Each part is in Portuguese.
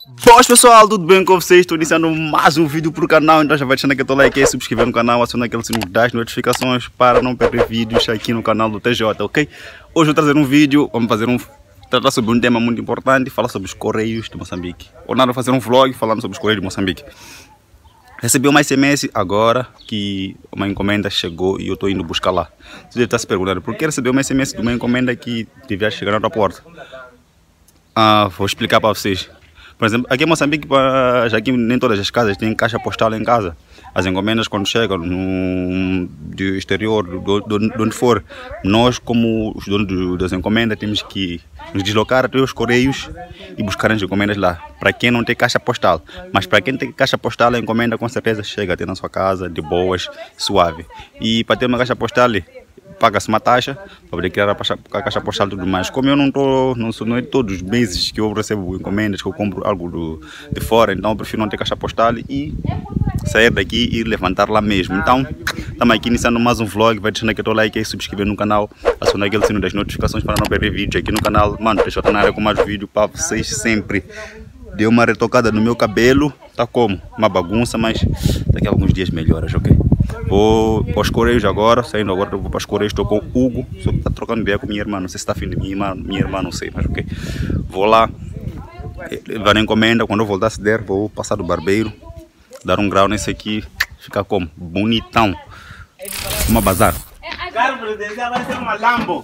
Boas pessoal, tudo bem com vocês? Estou iniciando mais um vídeo para o canal, então já vai deixando aquele like aí, subscrever no canal, acionar aquele sino das notificações para não perder vídeos aqui no canal do TJ, ok? Hoje vou trazer um vídeo, vamos tratar sobre um tema muito importante, falar sobre os Correios de Moçambique. Ou nada, fazer um vlog falando sobre os Correios de Moçambique. Recebi uma SMS agora que uma encomenda chegou e eu estou indo buscar lá. Você deve estar se perguntando, por que receber uma SMS de uma encomenda que devia chegar na tua porta? Vou explicar para vocês. Por exemplo, aqui em Moçambique, já que nem todas as casas têm caixa postal em casa. As encomendas quando chegam do exterior, de onde for, nós como os donos das encomendas temos que nos deslocar até os Correios e buscar as encomendas lá. Para quem não tem caixa postal, mas para quem tem caixa postal, a encomenda com certeza chega até na sua casa, de boas, suave. E para ter uma caixa postal, paga-se uma taxa para poder criar a caixa postal e tudo mais. Como eu não é todos os meses que eu recebo encomendas, que eu compro algo de fora, então eu prefiro não ter caixa postal e sair daqui e levantar lá mesmo. Então, estamos aqui iniciando mais um vlog, vai deixando aquele like aí, subscrever no canal, acionar aquele sino das notificações para não perder vídeo aqui no canal. Mano, deixa eu na área com mais vídeo para vocês sempre. Dei uma retocada no meu cabelo, tá como? Uma bagunça, mas daqui a alguns dias melhoras, ok? Vou para os Correios agora, saindo agora, vou para os Correios, estou com o Hugo, só que está trocando ideia com minha irmã, não sei se está afim de minha irmã, não sei, mas ok. Vou lá, levar a encomenda, quando eu voltar a se der, vou passar do barbeiro, dar um grau nesse aqui, ficar como? Bonitão, uma bazar. Cara, presidente, vai ser uma Lambo.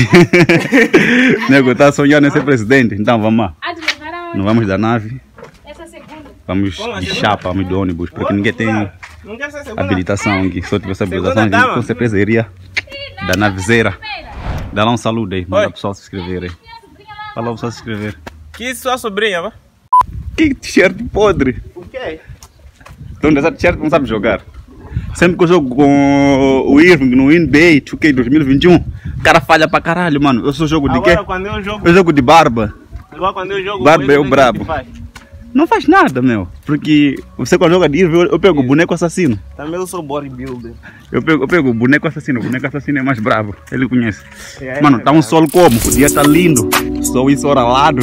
Nego, tá sonhando em ser presidente, então vamos lá. Não vamos da nave, vamos de chapa, vamos de ônibus, porque ninguém tem habilitação aqui. Se eu tivesse habilitação, gente, com certeza iria da navezeira. Dá lá um saludo aí, manda o pessoal se inscrever aí. Fala o pessoal se inscrever. Que sua sobrinha, vá? Que t-shirt podre. O quê? Então dessa t-shirt não sabe jogar. Sempre que eu jogo com o Irving no NBA 2K 2021, o cara falha pra caralho, mano. Eu só jogo de quê? Quando eu jogo... Eu jogo de barba. Igual quando eu jogo... Barba é o brabo. Não faz nada, meu. Porque você quando joga de Irving, eu pego o boneco assassino. Também eu sou bodybuilder. Eu pego o boneco assassino. O boneco assassino é mais bravo. Ele conhece. Mano, tá um sol como? O dia tá lindo. Sol ensolarado.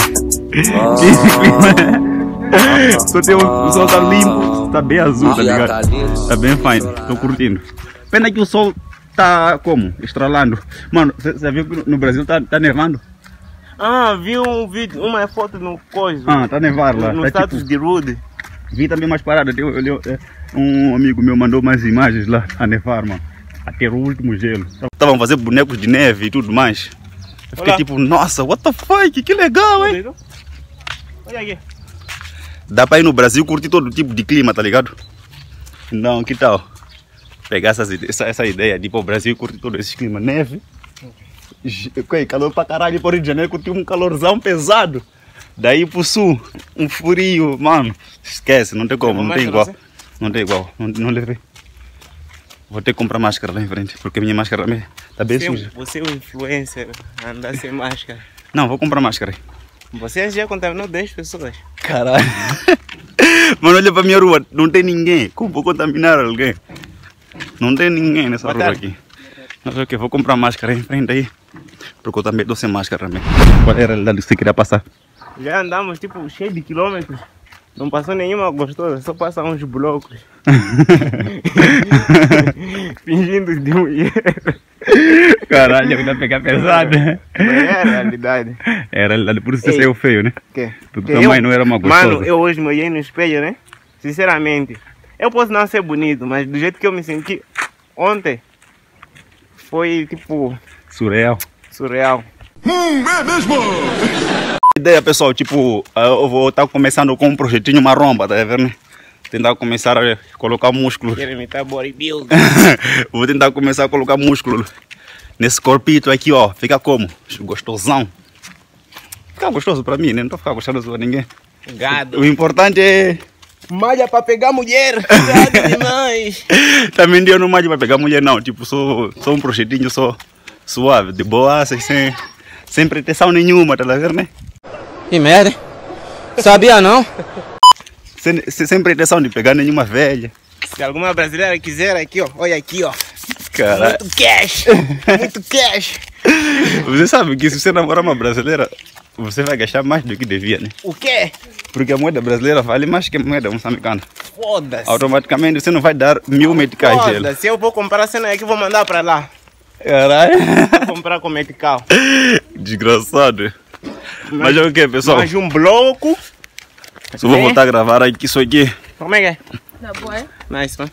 Só tem o sol tá limpo. Tá bem azul, tá ligado? Tá bem fine. Tô curtindo. Pena que o sol tá como? Estralando. Mano, você viu que no Brasil tá nevando? Vi um vídeo, uma foto no coisa. Tá nevado lá. No tá status tipo, de Rude. Vi também mais paradas. Um amigo meu mandou mais imagens lá a nevar, mano. Até o último gelo. Estavam fazendo bonecos de neve e tudo mais. Eu fiquei tipo, nossa, what the fuck, que legal, hein? Olha aqui. Dá pra ir no Brasil curtir todo tipo de clima, tá ligado? Então, que tal? Pegar essa ideia de ir pro Brasil curtir todo esse clima. Neve. Calor pra caralho, pro Rio de Janeiro curtir um calorzão pesado. Daí pro sul, um frio, mano. Esquece, não tem como, não tem igual. Não tem igual, não levei. Vou ter que comprar máscara lá em frente, porque minha máscara também tá bem suja. Você é um influencer, andar sem máscara. Não, vou comprar máscara. Você já contaminou 10 pessoas. Caralho. Mano, olha pra minha rua, não tem ninguém. Como vou contaminar alguém? Não tem ninguém nessa rua aqui. Mas ok, vou comprar máscara em frente aí. Porque eu também tô sem máscara também. Qual era a realidade que você queria passar? Já andamos tipo cheio de quilômetros. Não passou nenhuma gostosa, só passa uns blocos. Fingindo de mulher. Caralho, ainda pegar pesado. É a realidade. É a realidade, por isso você saiu feio, né? Que? Porque tua mãe não era uma gostosa. Mano, eu hoje me olhei no espelho, né? Sinceramente, eu posso não ser bonito, mas do jeito que eu me senti ontem, foi tipo... Surreal. É mesmo? Ideia, pessoal, tipo, eu vou estar começando com um projetinho maromba, tá vendo, né? Tentar começar a colocar músculo. Quero imitar bodybuilder. Vou tentar começar a colocar músculo nesse corpito aqui, ó. Fica como? Gostosão. Fica gostoso pra mim, né? Não tô ficando gostoso pra ninguém. Gado. O importante é... malha pra pegar mulher. Gado demais. Também eu não malho pra pegar mulher, não. Tipo, sou um projetinho só suave, de boa, sem pretensão nenhuma, tá vendo, né? Que merda, hein? Sabia não? Sem pretensão de pegar nenhuma velha. Se alguma brasileira quiser aqui, ó, olha aqui, ó. Caralho. Muito cash. Muito cash. Você sabe que se você namorar uma brasileira, você vai gastar mais do que devia, né? O quê? Porque a moeda brasileira vale mais que a moeda moçambicana. Foda-se. Automaticamente você não vai dar 1000 meticais dele. Foda-se, eu vou comprar a cena aqui e vou mandar pra lá. Caralho. Vou comprar com metical. Desgraçado. Mas é o que, pessoal? Mais um bloco. Só vou voltar a gravar aqui isso aqui. Como é que é? Tá bom, é? Nice, man.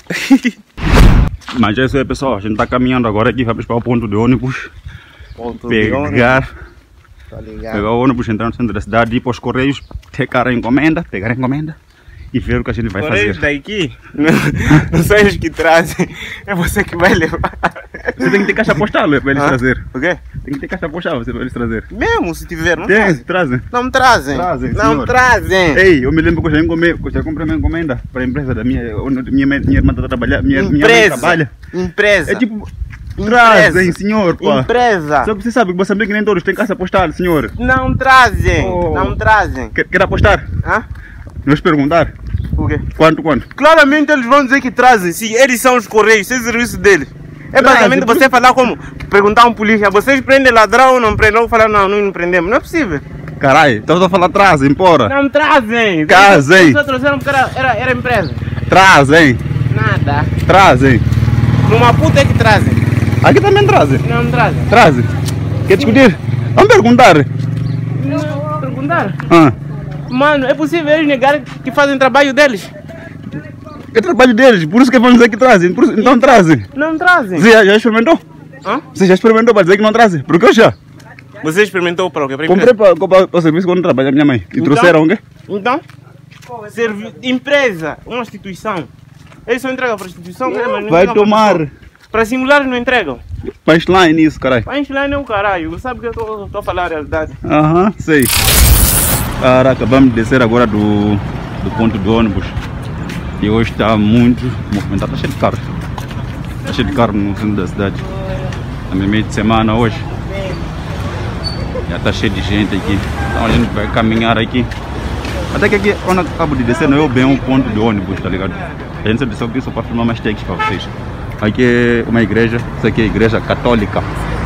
Mas é isso aí, pessoal. A gente tá caminhando agora aqui, vamos para o ponto de ônibus. Pegar o ônibus, entrar no centro da cidade, ir para os correios, pegar a encomenda e ver o que a gente vai Correios fazer. daqui, não são eles que trazem, é você que vai levar. Você tem que ter caixa postal para eles trazer. O quê? Tem que ter caixa postal para eles trazer. Mesmo se tiver, não Tem, trazem. trazem. Não me trazem. Trazem, não senhor. trazem. Ei, eu me lembro que eu já comprei uma encomenda para a empresa da minha irmã está trabalhando, minha mãe trabalha. Empresa. É tipo, trazem, senhor, pá. Empresa. Só que você sabe que Moçambique nem todos têm caixa postal, senhor. Não trazem. Oh. Não trazem. Quer apostar? Hã? Nos perguntar? O quê? Quanto? Claramente eles vão dizer que trazem. Se eles são os correios, esse é o serviço deles. É basicamente você falar como? Perguntar a um polícia, vocês prendem ladrão ou não prendem? Eu falar, não prendemos. Não é possível. Caralho, então a falar trazem, porra. Não trazem. Trazem. Só trouxeram porque era empresa. Trazem. Nada. Trazem. Numa puta é que trazem. Aqui também trazem. Não trazem. Trazem. Quer discutir? Vamos perguntar. Não perguntar. Ah, Mano, é possível eles negarem que fazem trabalho deles? é trabalho deles, por isso que vão dizer que trazem. Então trazem. Não trazem. Você já experimentou? Hã? Você já experimentou para dizer que não trazem? Porque eu já. Você experimentou para o quê? Pra Comprei empresa? para o serviço quando trabalha a minha mãe. E Então? trouxeram o quê? Então, empresa, uma instituição. Eles só entregam para a instituição, né? Mas não Vai entregam pra tomar. pessoa. Para singulares não entregam. Punchline nisso, caralho. Para enchilar é o caralho. Sabe que eu estou a falar a realidade. Aham, sei. Caraca, vamos descer agora do ponto do ônibus. E hoje está muito movimentado, está cheio de carros. Está cheio de carros no centro da cidade. Também meio de semana hoje. Já está cheio de gente aqui. Então a gente vai caminhar aqui. Até que aqui, quando eu acabo de descer, não é bem um ponto de ônibus, tá ligado? A gente só desceu aqui só para filmar mais takes para vocês. Aqui é uma igreja, isso aqui é a igreja católica.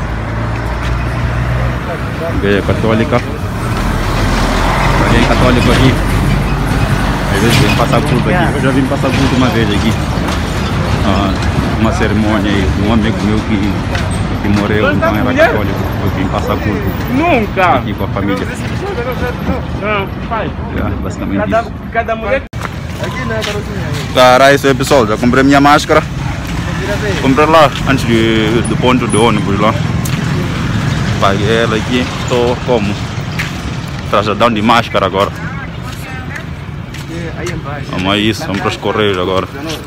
Igreja católica. Alguém católico aqui. Às vezes vem passar culto aqui. Eu já vim passar culto uma vez aqui. Uma cerimônia aí, um amigo meu que morreu, então era católico. Eu vim passar culto Nunca! aqui com a família. Não, pai. Basicamente isso. Cada mulher. Caralho, isso aí, pessoal, já comprei minha máscara. Comprei lá antes do ponto de ônibus lá. Paguei ela aqui, estou como? Trajadão de máscara agora. Vamos a isso, vamos para os correios agora.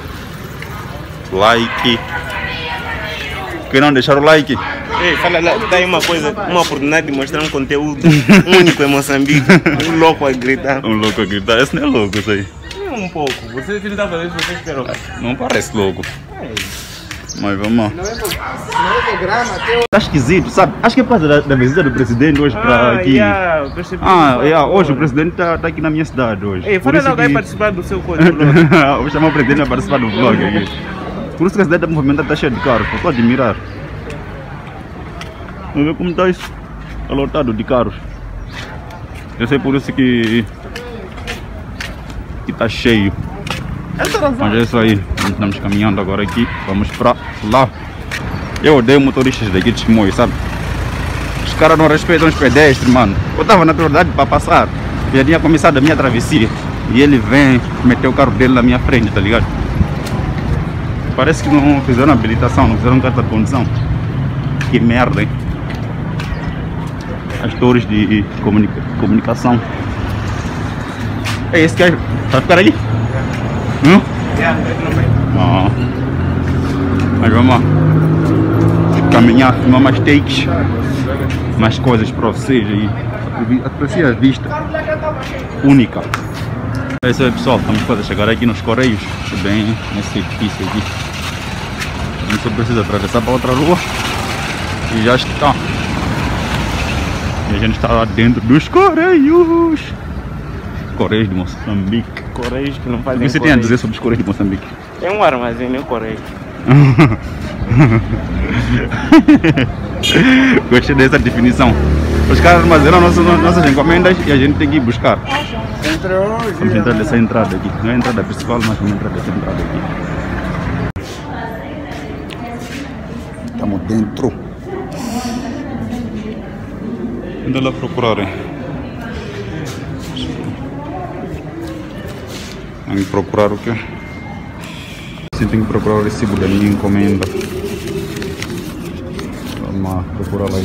Like. Quem não deixar o like? Ei, fala lá, dá aí uma coisa, uma oportunidade de mostrar um conteúdo único em Moçambique. Um louco a gritar. Um louco a gritar, esse não é louco isso aí. Um pouco. Você tentar fazer isso, você esperou. Não parece louco. Mas vamos lá. Tá esquisito, sabe? Acho que é por causa da visita do presidente hoje para aqui. Hoje o presidente tá aqui na minha cidade hoje. Ei, fala logo aí participar do seu código. Vou chamar o presidente para participar do vlog aqui. Por isso que a cidade da movimentada está cheia de carros, estou a admirar. Vamos ver como está isso. Está lotado de carros. Eu sei por isso que está cheio. Mas é isso aí, estamos caminhando agora aqui, vamos para lá. Eu odeio motoristas daqui de Chimoio, sabe? Os caras não respeitam os pedestres, mano. Eu estava na prioridade para passar, já tinha começado a minha travessia. E ele vem meter o carro dele na minha frente, tá ligado? Parece que não fizeram habilitação, não fizeram carta de condução. Que merda, hein? As torres de comunicação. É esse que vai ficar ali? Mas vamos lá. Caminhar, filmar mais takes, mais coisas para vocês aí. Aprecia a vista única. É isso aí, pessoal, estamos quase a chegar aqui nos correios, bem nesse edifício aqui. A gente só precisa atravessar para outra rua e já está. E a gente está lá dentro dos correios. Correios de Moçambique. Correios que não fazem. O que você tem a dizer sobre os correios de Moçambique? É um armazém, nem correio. Gostei dessa definição. Os caras armazenam nossas encomendas e a gente tem que ir buscar. Vamos entrar dessa entrada aqui. Não é a entrada principal, mas vamos entrar dessa entrada aqui. Estamos dentro. Anda lá procurar, hein? Tem que procurar o quê? Sim, tem que procurar o recibo da minha encomenda. Vamos lá, procurar lá.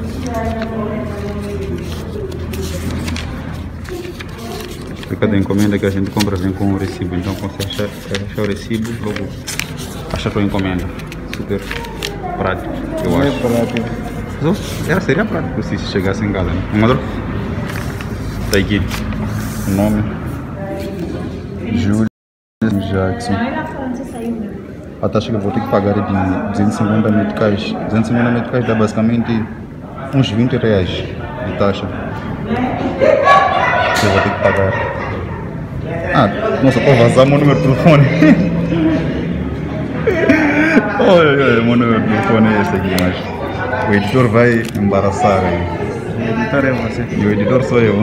Cada encomenda que a gente compra vem com o recibo, então quando você achar o recibo, logo acha a tua encomenda. Super prático, eu acho. Seria prático se chegasse em casa, né? Amador? Tá aqui o nome: Júlio Jackson. A taxa que eu vou ter que pagar é de 250 meticais. 250 meticais dá basicamente uns 20 reais de taxa que eu vou ter que pagar. Nossa, pode vazar meu número de telefone. Olha, meu número de telefone é esse aqui, mas o editor vai embaraçar aí. O editor é você. E o editor sou eu.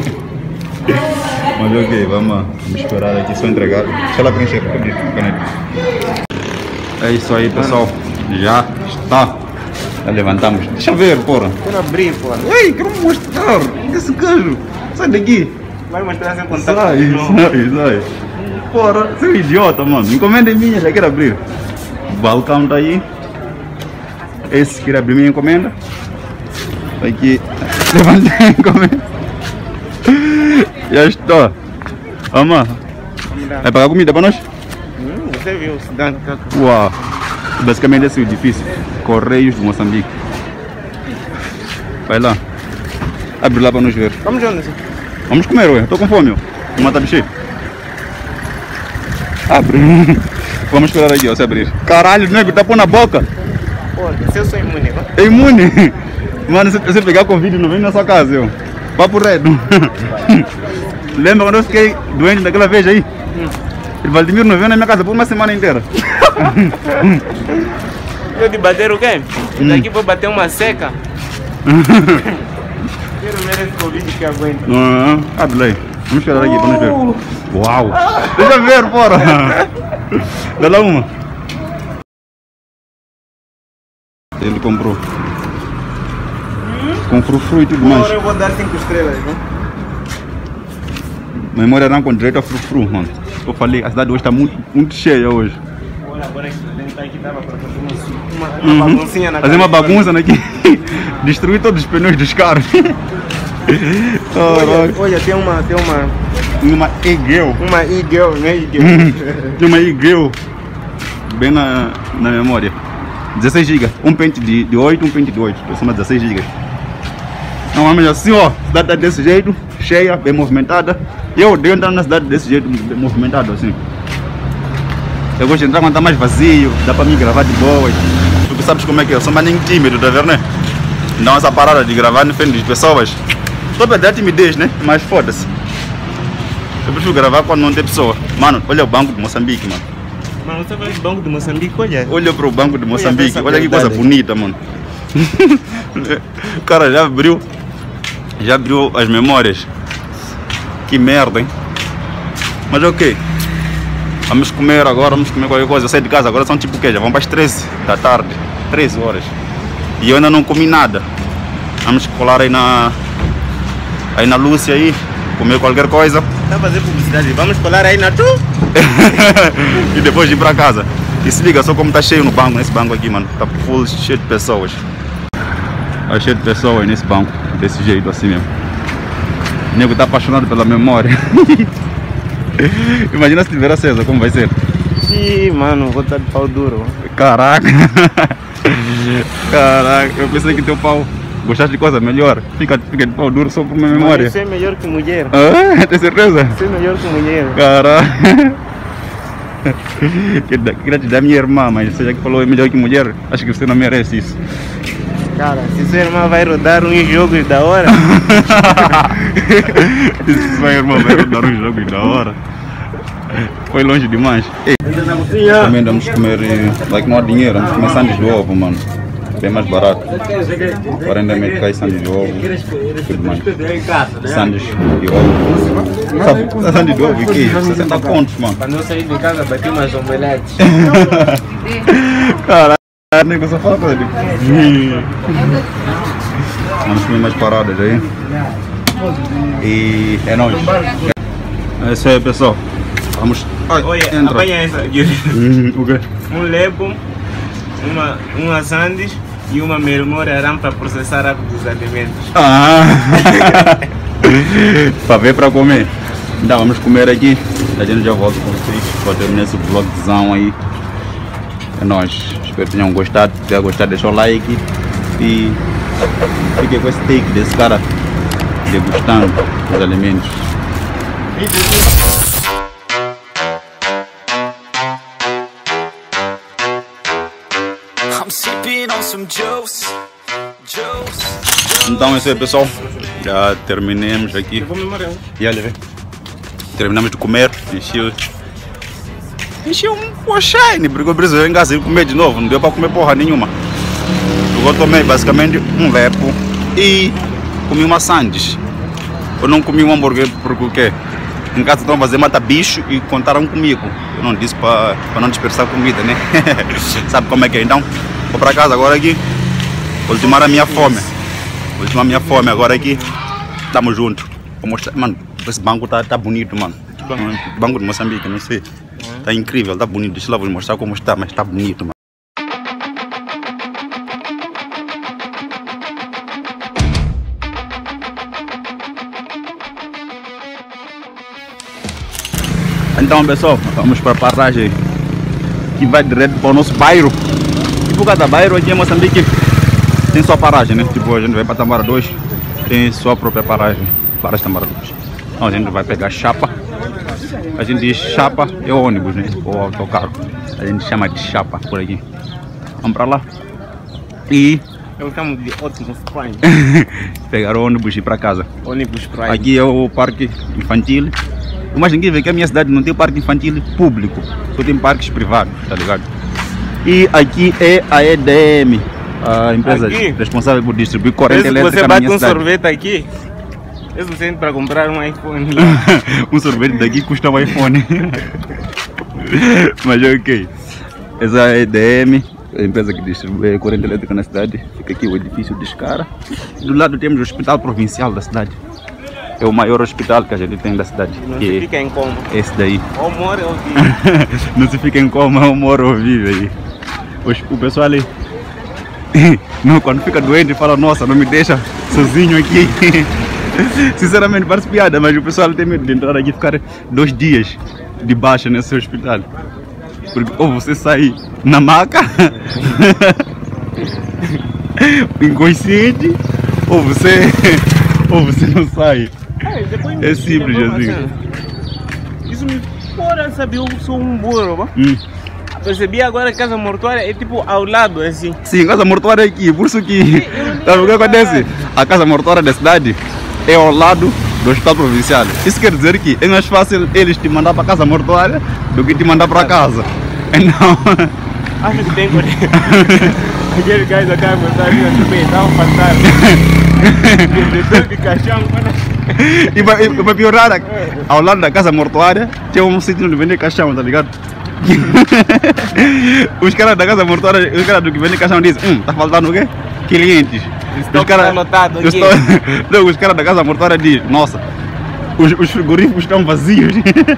Mas ok, vamos esperar aqui, só entregar. Deixa ela preencher, caneta. É isso aí, pessoal. Já está. Já levantamos. Deixa eu ver, porra. Quero abrir, porra. Ei, quero mostrar. Esse queijo. Sai daqui. Vai mostrar sem contato. Sai. Porra, você é um idiota, mano. Encomenda minha, já quero abrir. O balcão tá aí. Esse quer abrir minha encomenda. Aqui. Levantei a encomenda. Já estou. Vamos. Vai pagar comida para nós? Você viu, se dando. Uau. Basicamente esse é o edifício. Correios de Moçambique. Vai lá. Abre lá para nos ver. Vamos onde? Vamos comer, ué. Estou com fome, ó. Uma tá cheio. Abre. Vamos esperar aqui, ó, se abrir. Caralho, nego, tá pondo na boca. Pô, se eu sou imune, ó. É imune? Mano, se você pegar Covid, não vem na sua casa, eu. Papo reto. Lembra quando eu fiquei doente daquela vez aí? O Valdemiro não veio na minha casa por uma semana inteira. Eu de bater o quê? Daqui vou bater uma seca. Quero ver esse Covid que aguenta. Abre lá aí. Vamos esperar aqui para nos ver. Uau! Deixa eu ver, porra! Dá lá uma. Ele comprou. Com frufru e tudo mais. Agora eu vou dar 5 estrelas, né? Memória não com direito a frufru, mano. Eu falei, a cidade hoje está muito cheia hoje. Olha, agora que dentro aqui dava para fazer uma baguncinha na casa. Fazer uma bagunça aqui. Destruir todos os pneus dos carros. Olha, tem uma e-girl. Uma e-girl, né? Tem uma e-girl. Bem na memória. 16 GB. Um pente de 8, um pente de 8. Eu sou 16 GB. Não, mas assim, ó, cidade tá desse jeito, cheia, bem movimentada. Eu odeio entrar na cidade desse jeito, bem movimentado assim. Eu gosto de entrar quando tá mais vazio, dá pra mim gravar de boa. Tu sabes como é que é, eu sou mais nem tímido, tá vendo, né? Não, essa parada de gravar na frente de pessoas. Só pra dar timidez, né? Mas foda-se. Eu prefiro gravar quando não tem pessoa. Mano, olha o Banco de Moçambique, mano. Mano, você vai no Banco de Moçambique, olha. Olha pro Banco de Moçambique, olha que coisa bonita, mano. O cara já abriu as memórias. Que merda, hein? Mas ok. Vamos comer agora, vamos comer qualquer coisa. Eu saí de casa, agora são tipo o quê? Já vão para as 13 da tarde. 13 horas. E eu ainda não comi nada. Vamos colar aí na Lúcia aí, comer qualquer coisa. Tá fazendo publicidade, vamos colar aí na tu? E depois ir para casa. E se liga, só como tá cheio no banco, nesse banco aqui, mano. Tá full, cheio de pessoas. Tá cheio de pessoas nesse banco, desse jeito assim mesmo. O nego tá apaixonado pela memória. Imagina se tiver acesa, como vai ser? Ih, mano, vou estar de pau duro. Caraca. Caraca, eu pensei que teu pau gostaste de coisa melhor. Fica de pau duro só por minha memória. Você é melhor que mulher. Ah, tem certeza? Você é melhor que mulher. Caraca. Queria te dar minha irmã, mas você já que falou é melhor que mulher, acho que você não merece isso. Cara, se sua irmã vai rodar uns jogos da hora. Se sua irmã vai rodar uns jogos da hora. Foi longe demais. Ei, também vamos comer, like, não há dinheiro, vamos comer sandes de ovo, mano. bem mais barato. 40 ml cai sandes de ovo, tudo mais. Sandes de ovo. Sabe, sandes de ovo e queijo, 60 contos, mano. Para não sair de casa, bati umas omeletes. Caralho, nem você fala pra ele. Vamos comer mais paradas aí. E é nóis. É isso aí, pessoal. Vamos. Olha, entra. apanha essa aqui. O quê? Um lebo, uma sandes e uma memória para processar rápido os alimentos. Para ver para comer. Então vamos comer aqui. A gente já volta com vocês para terminar esse vlogzão aí. É nóis. Espero que tenham gostado. Se tiver gostado, deixa o like. E fiquem com esse take desse cara degustando os alimentos. Então é isso aí, pessoal. Já terminamos aqui. E olha, terminamos de comer. Enchi um pochine, porque eu precisei em casa e comer de novo. Não deu para comer porra nenhuma. Eu tomei basicamente um lepo e comi uma sandes. Eu não comi um hambúrguer porque o quê? Em casa estão a fazer mata-bicho e contaram comigo. Eu não disse para não dispersar comida, né? Sabe como é que é? Então, vou para casa agora aqui. Ultimar a minha fome. Ultimar a minha fome agora aqui. Tamo junto. Vou mostrar. Mano, esse banco tá bonito, mano. Banco de Moçambique, não sei. Tá incrível, tá bonito. Deixa eu lá vou mostrar como está, mas tá bonito, mano. Então, pessoal, vamos para a paragem que vai direto para o nosso bairro. Tipo, cada bairro aqui em Moçambique tem sua paragem, né? Tipo, a gente vai para Tambara 2, tem sua própria paragem, para Tambara 2. Então, a gente vai pegar chapa. A gente diz chapa é ônibus, né? Ou autocarro. A gente chama de chapa por aqui. Vamos para lá. E eu chamo de Optimus Prime. pegar o ônibus e ir para casa. Ônibus Prime. Aqui é o parque infantil. O mais incrível é que a minha cidade não tem parque infantil público, só tem parques privados, tá ligado? E aqui é a EDM, a empresa aqui responsável por distribuir corrente elétrica na minha cidade. Você bate um sorvete aqui, é suficiente para comprar um iPhone. Um sorvete daqui custa um iPhone. Mas ok. Essa é a EDM, a empresa que distribui corrente elétrica na cidade. Fica aqui o edifício de Escara. Do lado temos o Hospital Provincial da cidade. É o maior hospital que a gente tem da cidade. Não se fica em coma. Esse daí. Ou mora ou vive. Não se fica em coma, ou mora ou vive aí. O pessoal ali, não, quando fica doente fala, nossa, não me deixa sozinho aqui. Sinceramente parece piada, mas o pessoal tem medo de entrar aqui e ficar 2 dias de baixa nesse hospital. Porque ou você sai na maca, inconsciente, ou você não sai. É simples assim. Isso me fora, sabe? Eu sou um burro. Percebi agora que a casa mortuária é tipo ao lado, assim. Sim, a casa mortuária é aqui, por isso que. Sabe o que acontece? A casa mortuária da cidade é ao lado do hospital provincial. Isso quer dizer que é mais fácil eles te mandar para a casa mortuária do que te mandar para casa. Então. Acho que tem aquele gajo da casa mortuária também estava fantasma. De caixão. E vai piorar, ao lado da casa mortuária tem um sítio onde vende caixão, tá ligado? Os caras da casa mortuária, os caras do que vendem caixão dizem, tá faltando o quê? Clientes. Os caras lotado aqui. Não, os caras da casa mortuária dizem, nossa, os frigoríficos estão vazios.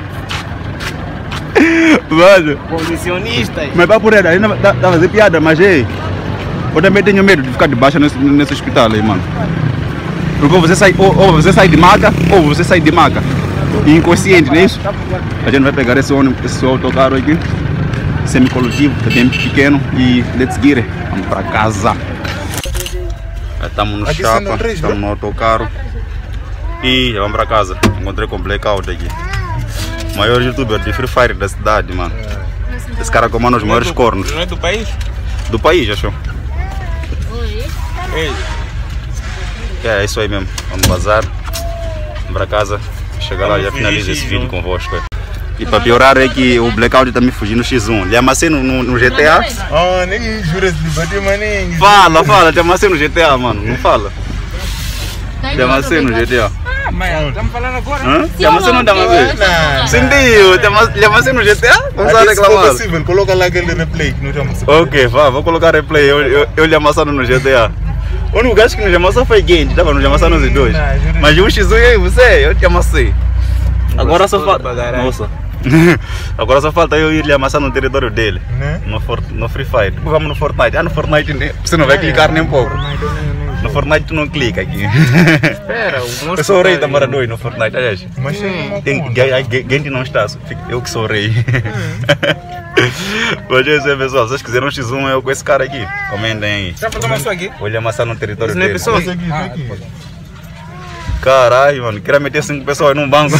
Mano. Condicionistas. Mas vai por aí, ainda dá a fazer piada, mas ei, eu também tenho medo de ficar de baixo nesse hospital aí, mano. Porque ou você sai de maca, ou você sai de maca. E inconsciente, não é isso? A gente vai pegar esse ônibus, esse autocarro aqui, semicoletivo, que é bem pequeno, e let's get it. Vamos pra casa. Estamos no chapa, estamos no autocarro e já vamos pra casa. Encontrei com o Blackout aqui, o maior youtuber de Free Fire da cidade, mano. Esse cara comanda os maiores cornos. Não é do país? Do país, achou? Ei. É isso aí mesmo, vamos bazar, vamos pra casa, chegar lá e já finalizo esse vídeo convosco. E para piorar é que o Blackout tá me fugindo no X1. Lhe amassei no GTA. Ah, nem jura de bater, mas nem. Fala, te amassei no GTA, mano. Não fala. Te amassei no GTA. Ah, mas estamos falando agora. Te amassei não te amassei? Não. Sentiu, lhe amassei no GTA? Não sabe Se for reclamar. possível, coloca lá aquele replay que não estamos. Ok, vou colocar replay. Eu lhe amassando no GTA. O único gajo que nos amassou foi Genji, tava nos amassando os dois. Mas o X1 e você, eu te amassei. Agora só falta. Nossa. Agora só falta eu ir lhe amassar no território dele. No Free Fire. Depois vamos no Fortnite. No Fortnite você não vai clicar nem um pouco. No Fortnite tu não clica aqui. Espera, eu sou o rei da Mara 2 no Fortnite, aliás. Mas Genji não está, eu que sou o rei. Mas é isso aí, pessoal. Se vocês quiserem um X1 eu com esse cara aqui, comentem aí. Já falou mais aqui? Vou lhe amassar no território Isso não é dele. pessoa? Caralho, mano, queria meter 5 pessoas num banco.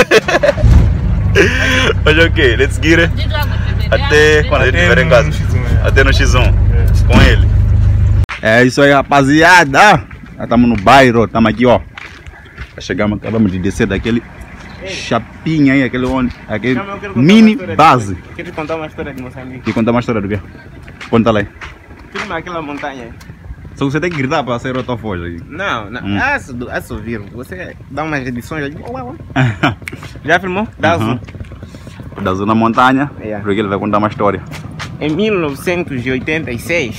Mas ok, let's get it. Até quando a gente estiver em casa. Até no X1 com ele. É isso aí, rapaziada. Já estamos no bairro, estamos aqui, ó. Já chegamos, acabamos de descer daquele chapinha aí, aquele mini base. Quer te contar uma história de Moçambique? Quer contar uma história do quê? Conta lá aí. Filma aquela montanha. Só você tem que gritar para sair a tua voz aí. Não. É só ouvir. Você dá umas edições ali. Já filmou? Dá zoom. Da zona montanha, Yeah. porque ele vai contar uma história. Em 1986,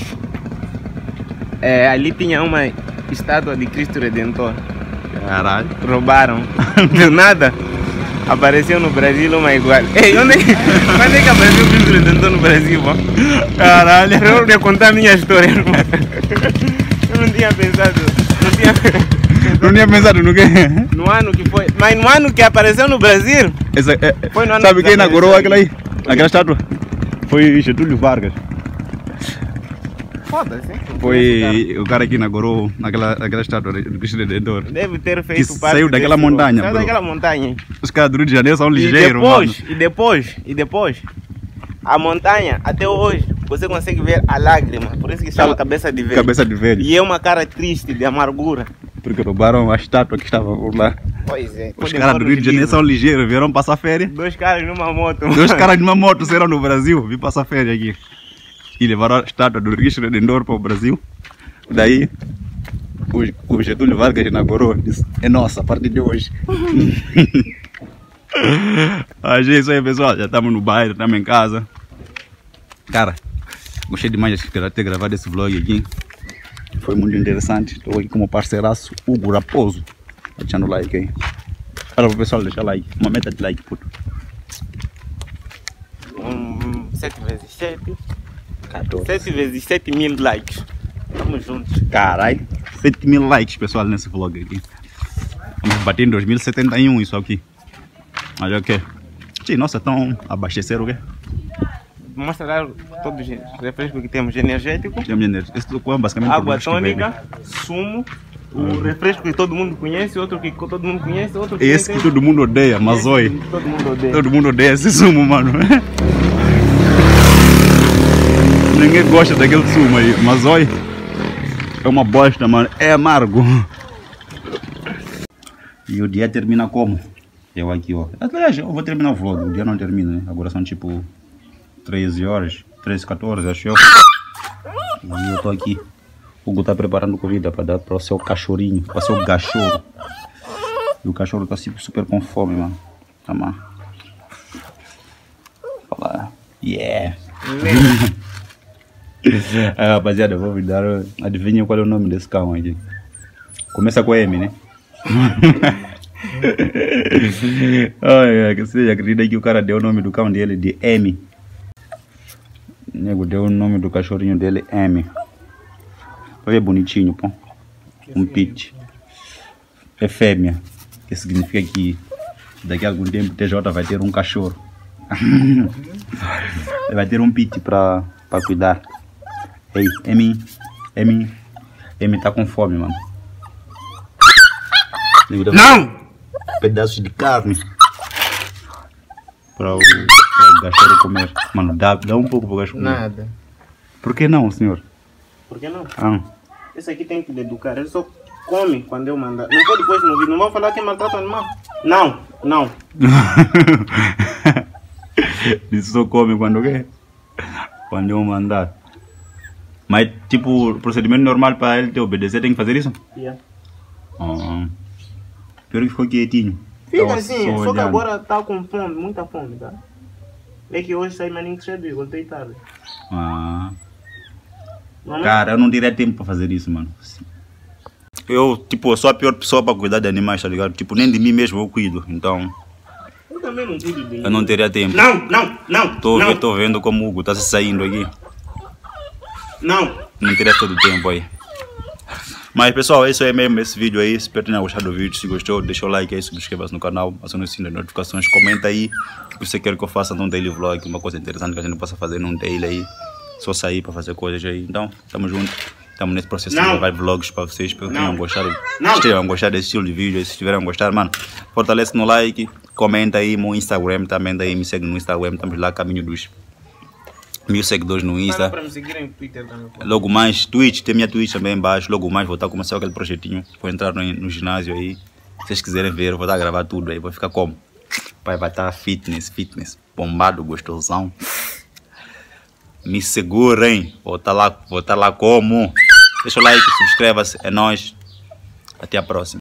ali tinha uma estátua de Cristo Redentor. Caralho. Roubaram. Do nada. Apareceu no Brasil uma igual. Ei, onde é que apareceu o Cristo Redentor no Brasil? Caralho. Eu ia contar a minha história. Eu não tinha pensado. Não tinha pensado no quê? No ano que foi. Mas no ano que apareceu no Brasil. Foi no ano sabe que quem inaugurou apareceu. aquela aí? Aquela estátua? Foi Getúlio Vargas. Foda-se. Foi o cara que inaugurou aquela estátua do Cristo Redentor. Deve ter feito Que parte saiu daquela desse- montanha, Saiu bro. daquela montanha. Os caras do Rio de Janeiro são E ligeiros, mano. depois, a montanha, até hoje, você consegue ver a lágrima. Por isso que chama cabeça de velho. Cabeça de velho. E é uma cara triste, de amargura. Porque roubaram a estátua que estava por lá. Pois é. Os caras do Rio de Janeiro são ligeiros, vieram passar férias. 2 caras numa moto. 2 caras de uma moto saíram no Brasil, vim passar férias aqui. E levaram a estátua do Cristo Redentor para o Brasil. Daí, o Getúlio Vargas inaugurou, disse, é nossa, a partir de hoje. Mas é isso aí, pessoal, já estamos no bairro, estamos em casa. Cara, gostei demais de ter gravado esse vlog aqui. Foi muito interessante. Estou aqui com o parceiraço Hugo Raposo. Deixando o like aí. Fala pro pessoal deixar like. Uma meta de like, puto. 7 vezes 7. 14. 7 vezes 7 mil likes. Tamo juntos. Caralho, 7.000 likes, pessoal, nesse vlog aqui. Vamos bater em 2071 isso aqui. Mas é o que? Sim, nossa, estão abasteceram o quê? Mostra lá todos os refrescos que temos. Energético, Esse é basicamente água produtos que vendem. tônica, sumo, o refresco que todo mundo conhece, outro que todo mundo conhece, outro que Esse nem que todo mundo odeia, mas esse oi. que todo mundo odeia. Todo mundo odeia esse sumo, mano. Ninguém gosta daquele sumo aí, mas oi. É uma bosta, mano. É amargo. E o dia termina como? Eu aqui, ó. Aliás, eu vou terminar o vlog. O dia não termina, né? Agora são tipo 13 horas. 13h14, acho eu. E eu tô aqui. O Hugo tá preparando comida para dar para o seu cachorrinho, para o seu cachorro. E o cachorro tá super com fome, mano. Tama. Fala. Yeah. Rapaziada, eu vou me dar. Adivinha qual é o nome desse cão aqui? Começa com M, né? Ai, que você acredita que o cara deu o nome do cão dele de M? O nego deu o nome do cachorrinho dele M. Olha bonitinho, pô. Um pit. É fêmea. Que significa que daqui a algum tempo o TJ vai ter um cachorro. Vai ter um pit pra cuidar. Ei, M tá com fome, mano. Não! Pedaços de carne para o cachorro comer. Mano, dá um pouco pro cachorro comer. Nada. Por que não, senhor? Por que não? Ah. Esse aqui tem que educar. Ele só come quando eu mandar. Não pode depois no vídeo. Não vou falar que maltrata o animal. Não. Isso só come quando quer. Quando eu mandar. Mas, tipo, o procedimento normal para ele te obedecer tem que fazer isso? Yeah. Pior que ficou quietinho. Fica Tava assim, só que olhando. agora tá com fome, muita fome, tá? É que hoje saí maninho cedo e voltei tarde. Não, Cara, eu não teria tempo para fazer isso, mano. Eu, tipo, eu sou a pior pessoa para cuidar de animais, tá ligado? Tipo, nem de mim mesmo eu cuido, então eu também não cuido de eu não teria tempo. Não! Tô vendo como o Hugo tá se saindo aqui. Não! Não teria todo o tempo aí. Mas pessoal, é isso aí mesmo, esse vídeo aí. Espero que tenham gostado do vídeo. Se gostou, deixa o like aí, subscreva-se no canal, acione o sininho de notificações, comenta aí o que você quer que eu faça num daily vlog, uma coisa interessante que a gente possa fazer num daily aí. Só sair para fazer coisas aí. Então, tamo junto. Estamos nesse processo de gravar vlogs para vocês. Espero que tenham gostado. Se tiverem gostado desse estilo de vídeo, se tiverem gostado, mano, fortalece no like, comenta aí no Instagram também, daí me segue no Instagram, estamos lá, caminho dos 1000 seguidores no Insta. Para me seguir no Twitter também. Logo mais, Twitch, tem minha Twitch também embaixo. Logo mais vou estar começando aquele projetinho. Vou entrar no ginásio aí. Se vocês quiserem ver, vou estar a gravar tudo aí. Vou ficar como? Vai estar fitness, bombado, gostosão. Me segurem, vou estar lá como? Deixa o like, subscreva-se, é nóis. Até a próxima.